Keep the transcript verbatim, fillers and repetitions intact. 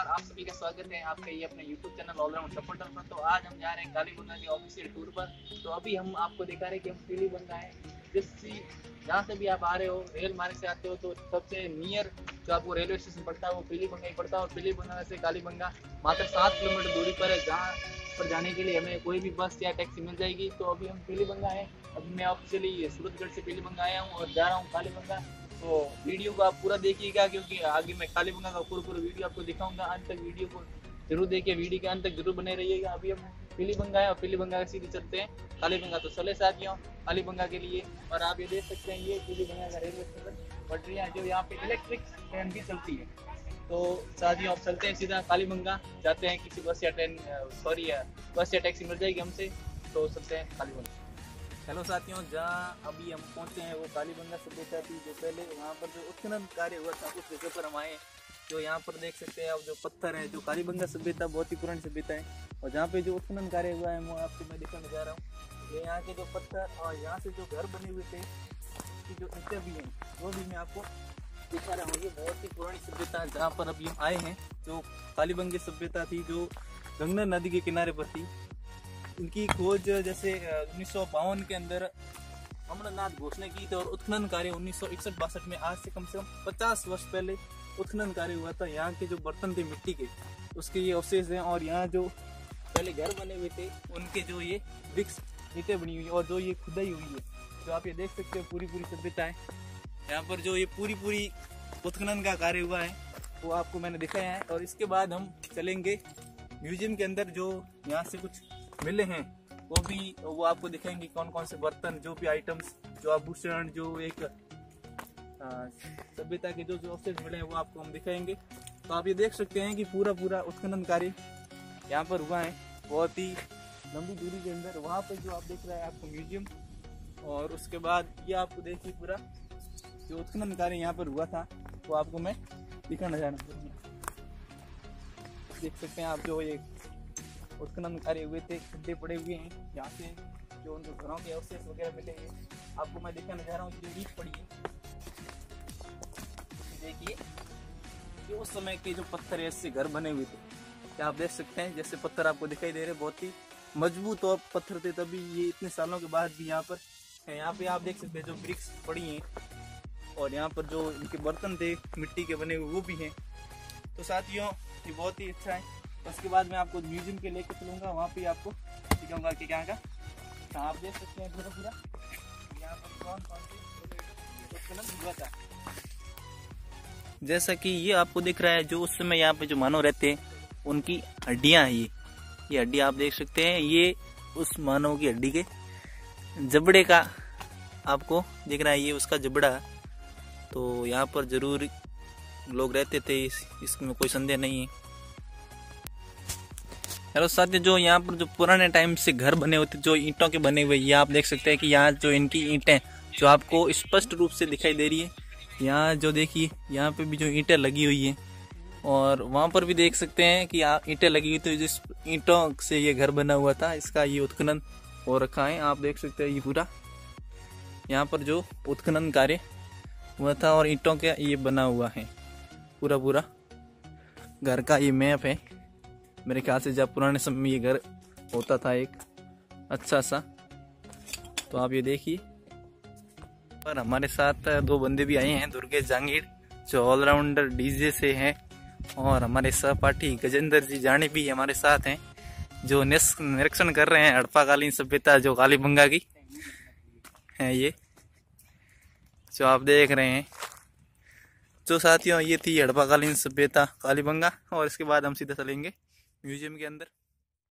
नमस्कार, आप सभी का स्वागत है आपके ये अपने YouTube चैनल ऑलराउंड सपोर्टर पर। तो आज हम जा रहे हैं कालीबंगा के ऑफिशियल टूर पर। तो अभी हम आपको दिखा रहे हैं कि हम पीलीबंगा है, जिससे जहाँ से भी आप आ रहे हो, रेल मार्ग से आते हो तो सबसे नियर जो आपको रेलवे स्टेशन पड़ता है वो पीलीबंगा ही पड़ता है। और पीलीबंगा से कालीबंगा मात्र सात किलोमीटर दूरी पर है, जहाँ पर जाने के लिए हमें कोई भी बस या टैक्सी मिल जाएगी। तो अभी हम पीलीबंगा हैं। अभी मैं ऑफिशियली सूरतगढ़ से पीलीबंगा आया हूँ और जा रहा हूँ कालीबंगा। तो वीडियो को आप पूरा देखिएगा, क्योंकि आगे मैं कालीबंगा का पूरा पूरा वीडियो आपको दिखाऊंगा। अंत तक वीडियो को जरूर देखिए, वीडियो के अंत तक जरूर बने रहिएगा। अभी हम पीलीबंगा है और पीलीबंगा से सीधे चलते हैं कालीबंगा। तो चले साथियों कालीबंगा के लिए। और आप ये देख सकते हैं, ये पीलीबंगा का रेलवे स्टेशन पटरियाँ जो यहाँ पे इलेक्ट्रिक ट्रेन भी चलती है। तो साथियों आप चलते हैं सीधा कालीबंगा, जाते हैं किसी बस या ट्रेन सॉरी बस या टैक्सी मिल जाएगी हमसे, तो चलते हैं कालीबंगा। हेलो साथियों, जहाँ अभी हम पहुँचे हैं वो कालीबंगा सभ्यता थी। जो पहले वहाँ पर जो उत्खनन कार्य हुआ था उस जगह पर हम आए। जो यहाँ पर देख सकते हैं आप, जो पत्थर है, जो कालीबंगा सभ्यता बहुत ही पुरानी सभ्यता है। और जहाँ पे जो उत्खनन कार्य हुआ है वो आपको मैं दिखाने जा रहा हूँ। ये यहाँ के जो पत्थर और यहाँ से जो घर बने हुए थे, की जो ईंटें भी हैं वो भी मैं आपको दिखा रहा हूँ। ये बहुत ही पुरानी सभ्यता है जहाँ पर अभी हम आए हैं। जो कालीबंगा सभ्यता थी जो गंगा नदी के किनारे पर थी। इनकी खोज जैसे उन्नीस सौ बावन के अंदर अमरनाथ घोष ने की थी और उत्खनन कार्य उन्नीस सौ इकसठ बासठ में, आज से कम से कम पचास वर्ष पहले उत्खनन कार्य हुआ था। यहाँ के जो बर्तन थे मिट्टी के, उसके ये अवशेष हैं। और यहाँ जो पहले घर बने हुए थे उनके जो ये ब्रिक्स ईंटें बनी हुई और जो ये खुदाई हुई है, जो आप ये देख सकते हो पूरी पूरी सभ्यता है। यहाँ पर जो ये पूरी पूरी उत्खनन का कार्य हुआ है वो आपको मैंने दिखाया है। और इसके बाद हम चलेंगे म्यूजियम के अंदर। जो यहाँ से कुछ मिले हैं वो भी वो आपको दिखाएंगे, कौन कौन से बर्तन, जो भी आइटम्स, जो आभूषण, जो एक सभ्यता के जो जो अवशेष मिले हैं वो आपको हम दिखाएंगे। तो आप ये देख सकते हैं कि पूरा पूरा उत्खनन कार्य यहाँ पर हुआ है बहुत ही लंबी दूरी के अंदर। वहाँ पर जो आप देख रहे हैं आपको म्यूजियम, और उसके बाद ये आपको देखिए पूरा जो उत्खनन कार्य यहाँ पर हुआ था वो आपको मैं दिखाना चाह रहा हूँ। देख सकते हैं आप, जो ये उत्खनन कार्य हुए थे, खड्डे पड़े हुए हैं। यहाँ से जो उनके घरों के अवशेष वगैरह मिले हैं आपको मैं दिखाने जा रहा हूँ। जो ईंट पड़ी है देखिए, ये उस समय के जो पत्थर ऐसे घर बने हुए थे, क्या आप देख सकते हैं। जैसे पत्थर आपको दिखाई दे रहे हैं, बहुत ही मजबूत और पत्थर थे तभी ये इतने सालों के बाद भी यहाँ पर है। यहाँ पे आप देख सकते हैं जो ब्रिक्स पड़ी हैं, और यहाँ पर जो इनके बर्तन थे मिट्टी के बने हुए वो भी हैं। तो साथियों ये बहुत ही अच्छा है। उसके बाद मैं आपको म्यूजियम के लेके चलूँगा, वहाँ पे आपको दिखाऊंगा कि क्या का। तो आप देख सकते हैं पूरा पूरा यहाँ पर कौन कौन से उत्खनन हुआ था। जैसा कि ये आपको दिख रहा है, जो उस समय यहाँ पे जो मानव रहते हैं उनकी हड्डियाँ हैं। ये ये हड्डी आप देख सकते हैं, ये उस मानव की हड्डी के जबड़े का आपको दिख रहा है, ये उसका जबड़ा। तो यहाँ पर जरूर लोग रहते थे, इस, इसमें कोई संदेह नहीं है। हेलो साथियों, जो यहाँ पर जो पुराने टाइम से घर बने होते, जो ईंटों के बने हुए, ये आप देख सकते हैं कि यहाँ जो इनकी ईंटें जो आपको स्पष्ट रूप से दिखाई दे रही है। यहाँ जो देखिए, यहाँ पे भी जो ईंटें लगी हुई हैं, और वहाँ पर भी देख सकते हैं कि ईंटें लगी हुई। तो जिस ईंटों से ये घर बना हुआ था, इसका ये उत्खनन हो रखा है। आप देख सकते हैं ये पूरा यहाँ पर जो उत्खनन कार्य हुआ था और ईंटों का ये बना हुआ है पूरा पूरा घर का ये मैप है। मेरे ख्याल से जब पुराने समय में ये घर होता था एक अच्छा सा। तो आप ये देखिए, पर हमारे साथ दो बंदे भी आए हैं, दुर्गेश जहांगीर जो ऑलराउंडर डीजे से हैं, और हमारे सहपाठी गजेंद्र जी जानी भी हमारे साथ हैं, जो निरीक्षण कर रहे हैं हड़प्पाकालीन सभ्यता जो कालीबंगा की है। ये जो आप देख रहे हैं, जो साथियों ये थी हड़प्पाकालीन सभ्यता कालीबंगा। और इसके बाद हम सीधा चलेंगे म्यूजियम के अंदर।